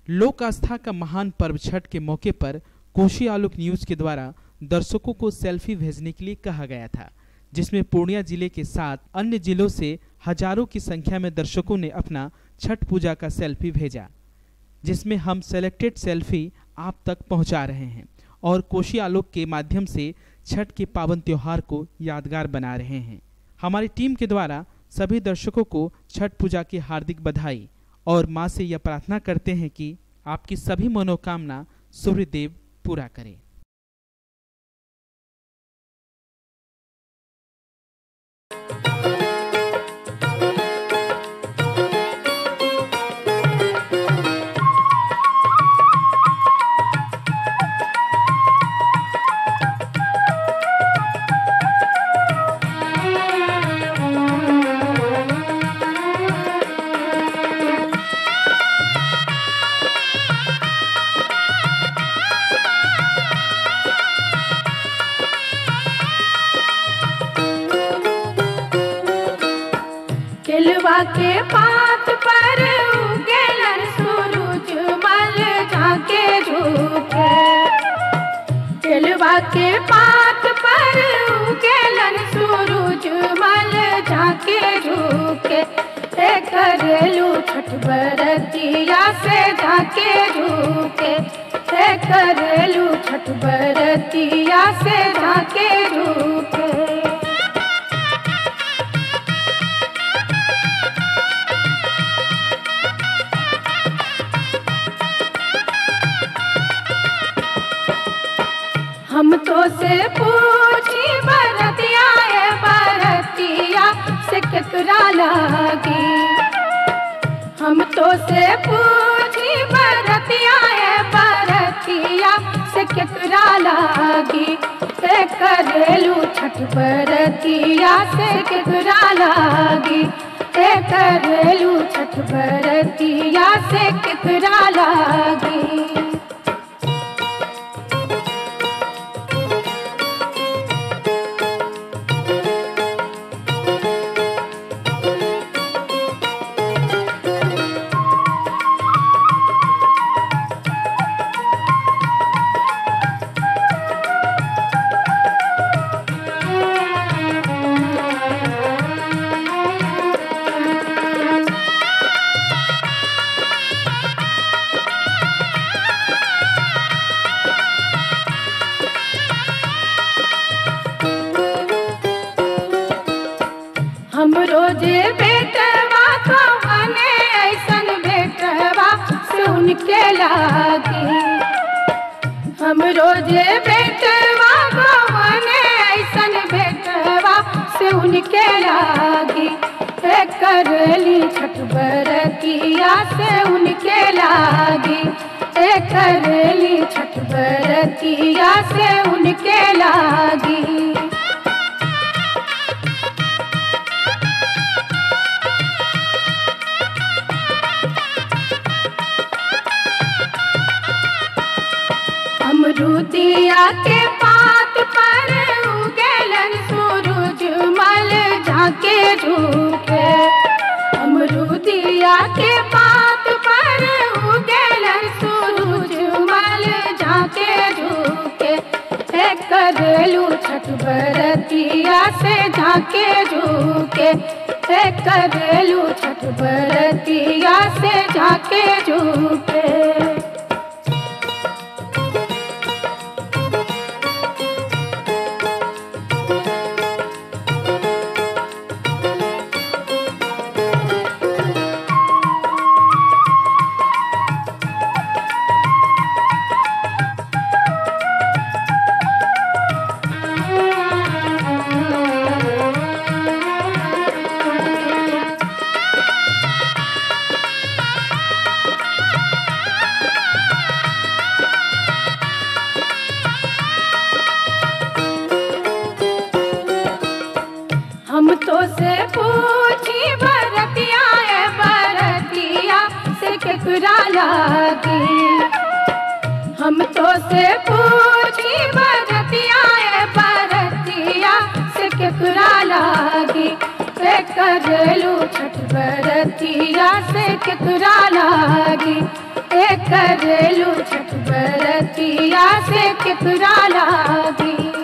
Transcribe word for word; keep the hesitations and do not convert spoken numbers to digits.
लोक आस्था का महान पर्व छठ के मौके पर कोशी आलोक न्यूज के द्वारा दर्शकों को सेल्फी भेजने के लिए कहा गया था, जिसमें पूर्णिया जिले के साथ अन्य जिलों से हजारों की संख्या में दर्शकों ने अपना छठ पूजा का सेल्फी भेजा, जिसमें हम सेलेक्टेड सेल्फी आप तक पहुंचा रहे हैं और कोशी आलोक के माध्यम से छठ के पावन त्योहार को यादगार बना रहे हैं। हमारी टीम के द्वारा सभी दर्शकों को छठ पूजा की हार्दिक बधाई और मां से यह प्रार्थना करते हैं कि आपकी सभी मनोकामना सूर्यदेव पूरा करें। केलवा के पात पर उगेलन सूरज मल झाके झुके। केलवा के पात पर उगेलन सूरज मल झाके झुके। हे करेलू छठ बरतिया से झाके झुके। हे करेलू छठ बरतिया से झाके झुके। हम तो से पूछी बरतिया है बरतिया से केकरा लागी। हम तो से पूछी बरतिया है बरतिया से केकरा लागी। हे करेलू छठ बरतिया से केकरा लागी। हे करेलू छठ बरतिया से केकरा लागी। हम रोजे बेटवा को मने ऐसन बेटवा से उनके लागी। हम रोजे बेटवा को मने ऐसन बेटवा से उनके लागी। हे करेली छठ बरतिया से उनके लागी। हे करेली छठ बरतिया से उनके लागी। अमरूदिया के पात पर उगेलन सूरज मल झाके झुके। अमरूदिया के पात पर उगेलन सूरज मल झाके झुके। हे करेलू छठ बरतिया से झाके झुके। हे करेलू छठ बरतिया से झाके झुके। हम तो से पूछी बरतिया है बरतिया से केकरा लागी। हम तो से पूछी बरतिया है बरतिया से केकरा लागी। हे करेलू छठ बरतिया से केकरा लागी। से करेलू छठ बरतिया से केकरा लागी।